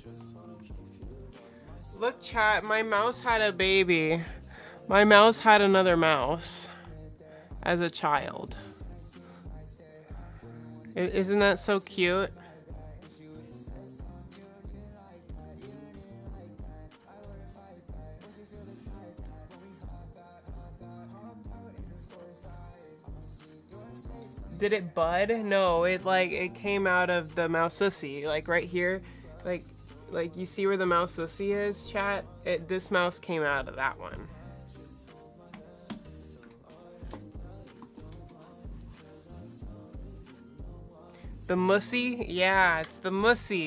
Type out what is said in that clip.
Look, chat, my mouse had a baby. My mouse had another mouse as a child. Isn't that so cute? Did it bud? No, it came out of the mouseussy, like right here, like you see where the mouseussy is, chat? This mouse came out of that one. The mussy? Yeah, it's the mussy.